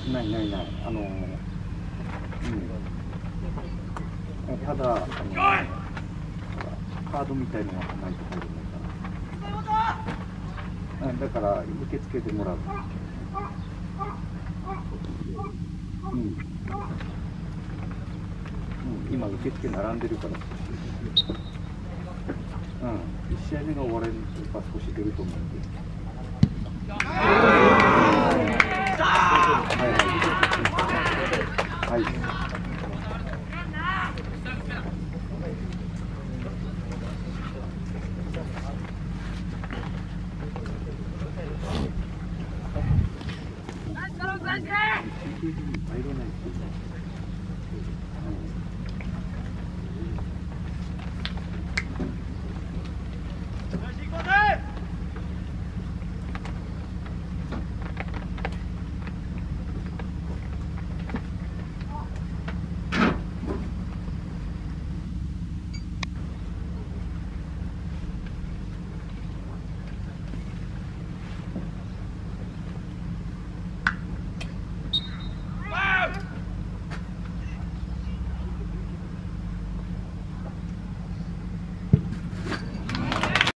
ないないない。ただカードみたいのはないと入れないから。だから受け付けてもらう。今受付並んでるから。1試合目が終われば少し出ると思うんで。はい。入れない。